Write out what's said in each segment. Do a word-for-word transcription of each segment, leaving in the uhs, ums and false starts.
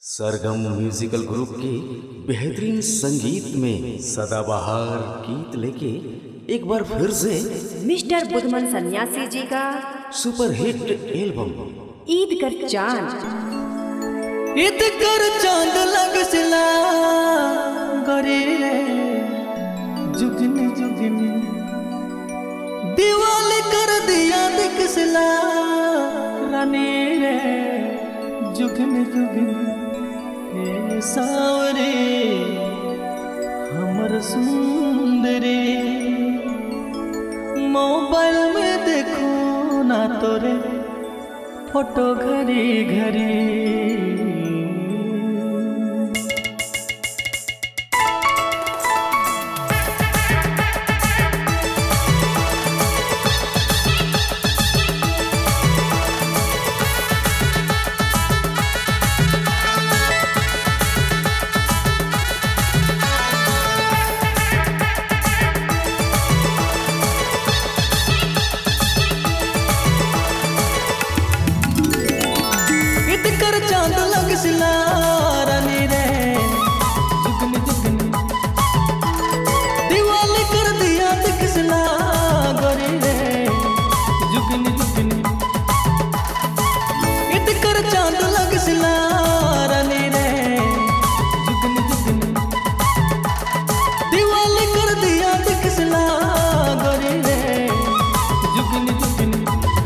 सरगम musical group के बेहतरीन संगीत में सदाबहार गीत लेके एक बार फिर से मिस्टर बुधमन सन्यासी जी का सुपर हिट एल्बम ईद कर चांद। ईद कर चांद लगसला गरे रे जुगनी जुगनी दिवाली कर दिया दिखसला रानी रे जुगनी जुगनी हे सावरे हमर सुंदरी मोबाइल में देखो ना तोरे फोटो घरी घरी। चांद लगसला रानी रे जुगनी जुगनी दिवाली कर दिया दिखसला गोरी रे जुगनी जुगनी ईद कर चांद लगसला रानी रे जुगनी जुगनी दिवाली कर दिया दिखसला गोरी रे जुगनी जुगनी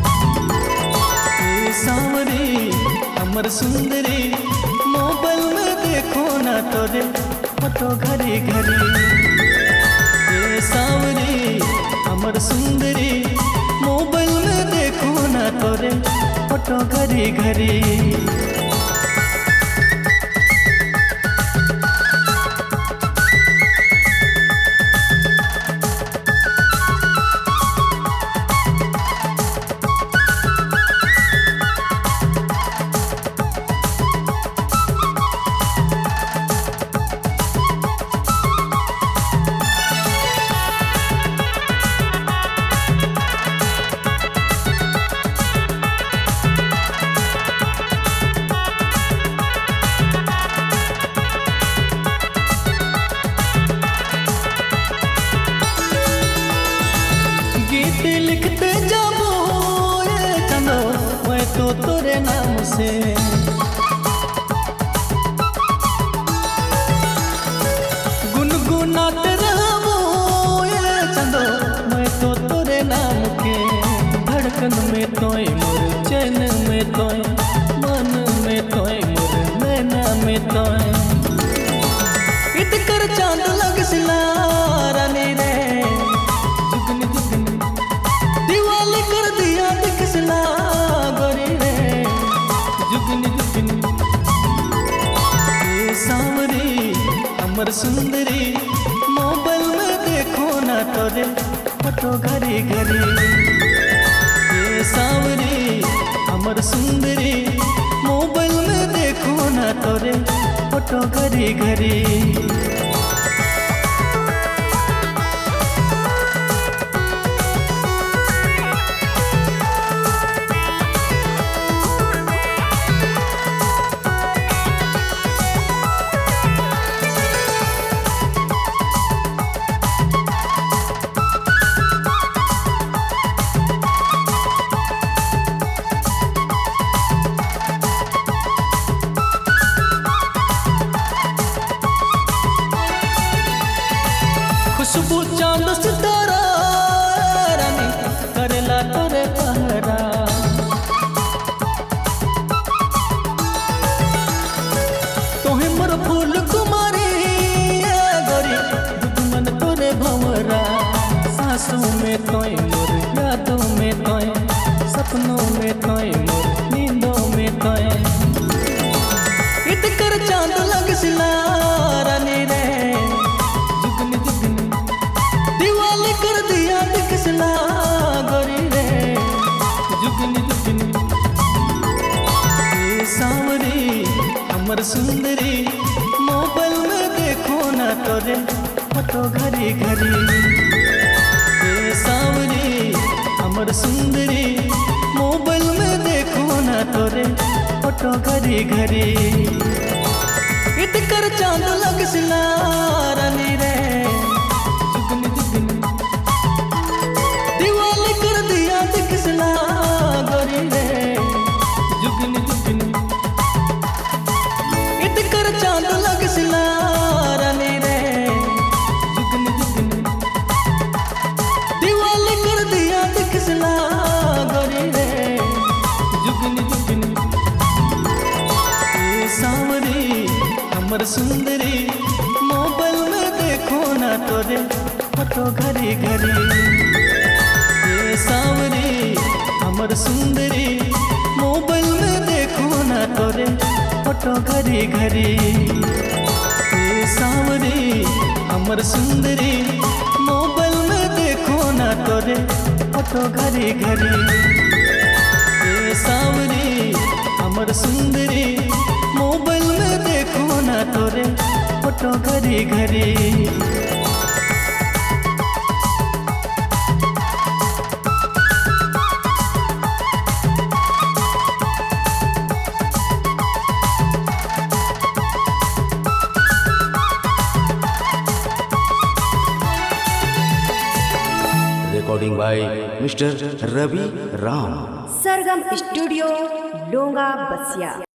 ए सावरी हमर सुंदरी मोबाइल में देखो ना तोरे फोटो घरी घरी। ए सावरी हमर सुंदरी मोबाइल में देखो ना तोरे फोटो घरी घरी। लिखते जाबो ये चंदो मैं तो तोरे नाम से गुनगुनाते रहबो ये चंदो मैं तो तोरे नाम के। धड़कन में तोय मोर चैन में तोय मन में तोय मोर नैना में तोय ईद कर चांद लगसला रानी रे जुगनी जुगनी दिवाली कर दिया दिखसला गोरी रे जुगनी जुगनी। ए सावरी हमर सुंदरी मोबाइल में देखो ना तोरे फोटो घरी घरी। ए सावरी हमर सुंदरी मोबाइल में देखो ना तोरे फोटो घरी घरी। खुशबू चांद सितारा रानी करेला तोरे पहरा तोहे मोर फूल कुमारी गोरी दुश्मन तोरे भंवरा। सांसों में तोय मोर यादों में तोय सपनों में तोय मोर नींदों में तोय ईद कर चांद लगसला रानी रे जुगनी जुगनी दिवाली कर दिया दिखसला गोरी रे जुगनी जुगनी। ए सावरी हमर सुंदरी मोबाइल में देखो ना तोरे फोटो घरी घरी। ए सावरी हमर सुंदरी मोबाइल में देखो ना तोरे फोटो घरी घरी। इत कर चांद लगसिला रानी रे जुगनी जुगनी दिवाली कर दिया दिखसिला गोरी रे जुगनी जुगनी इत कर चांद लगसिला रानी रे जुगनी जुगनी दिवाली कर दिया दिखसिला गोरी रे जुगनी जुगनी ए सांवरी हमर सुंदरी मोबाइल में देखो ना तोरे फोटो घरी घरी ए सांवरी हमर सुंदरी मोबाइल में देखो ना तोरे फोटो घरी घरी ए सांवरी हमर सुंदरी मोबाइल में देखो ना तोरे फोटो घरी घरी ए सांवरी हमर सुंदरी मोबाइल में देखो ना तोरे फोटो घरी घरी recording by mister Ravi Ram, Sargam studio, डोंगा बसिया।